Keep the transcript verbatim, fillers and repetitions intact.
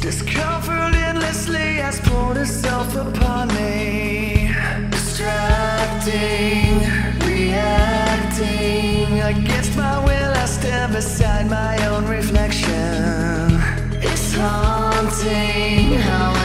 Discomfort endlessly has poured itself upon me. Distracting, reacting. Against my will I stand beside my own reflection. It's haunting how